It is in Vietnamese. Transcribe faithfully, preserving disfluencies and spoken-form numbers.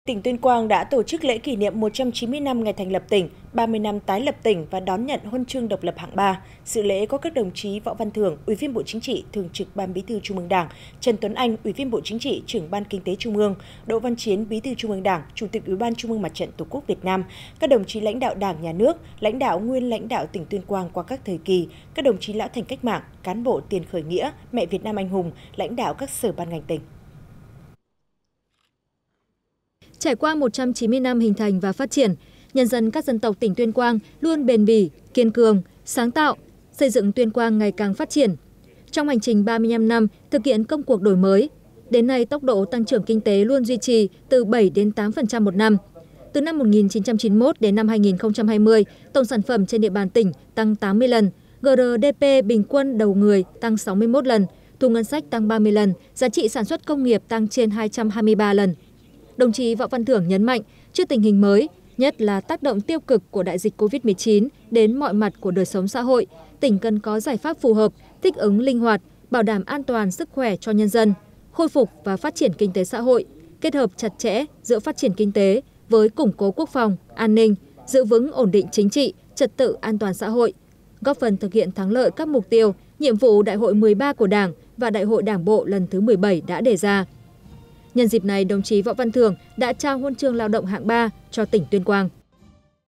Tỉnh Tuyên Quang đã tổ chức lễ kỷ niệm một trăm chín mươi năm ngày thành lập tỉnh, ba mươi năm tái lập tỉnh và đón nhận huân chương độc lập hạng ba. Dự lễ có các đồng chí Võ Văn Thưởng, Ủy viên Bộ Chính trị, Thường trực Ban Bí thư Trung ương Đảng, Trần Tuấn Anh, Ủy viên Bộ Chính trị, Trưởng Ban Kinh tế Trung ương, Đỗ Văn Chiến, Bí thư Trung ương Đảng, Chủ tịch Ủy ban Trung ương Mặt trận Tổ quốc Việt Nam, các đồng chí lãnh đạo Đảng, Nhà nước, lãnh đạo nguyên lãnh đạo tỉnh Tuyên Quang qua các thời kỳ, các đồng chí lão thành cách mạng, cán bộ tiền khởi nghĩa, mẹ Việt Nam anh hùng, lãnh đạo các sở ban ngành tỉnh. Trải qua một trăm chín mươi năm hình thành và phát triển, nhân dân các dân tộc tỉnh Tuyên Quang luôn bền bỉ, kiên cường, sáng tạo, xây dựng Tuyên Quang ngày càng phát triển. Trong hành trình ba mươi lăm năm thực hiện công cuộc đổi mới, đến nay tốc độ tăng trưởng kinh tế luôn duy trì từ bảy đến tám phần trăm một năm. Từ năm một nghìn chín trăm chín mươi mốt đến năm hai nghìn không trăm hai mươi, tổng sản phẩm trên địa bàn tỉnh tăng tám mươi lần, giê đê pê bình quân đầu người tăng sáu mươi mốt lần, thu ngân sách tăng ba mươi lần, giá trị sản xuất công nghiệp tăng trên hai trăm hai mươi ba lần. Đồng chí Võ Văn Thưởng nhấn mạnh, trước tình hình mới, nhất là tác động tiêu cực của đại dịch Covid mười chín đến mọi mặt của đời sống xã hội, tỉnh cần có giải pháp phù hợp, thích ứng linh hoạt, bảo đảm an toàn sức khỏe cho nhân dân, khôi phục và phát triển kinh tế xã hội, kết hợp chặt chẽ giữa phát triển kinh tế với củng cố quốc phòng, an ninh, giữ vững ổn định chính trị, trật tự an toàn xã hội, góp phần thực hiện thắng lợi các mục tiêu, nhiệm vụ Đại hội mười ba của Đảng và Đại hội Đảng bộ lần thứ mười bảy đã đề ra. Nhân dịp này, đồng chí Võ Văn Thưởng đã trao huân chương lao động hạng ba cho tỉnh Tuyên Quang.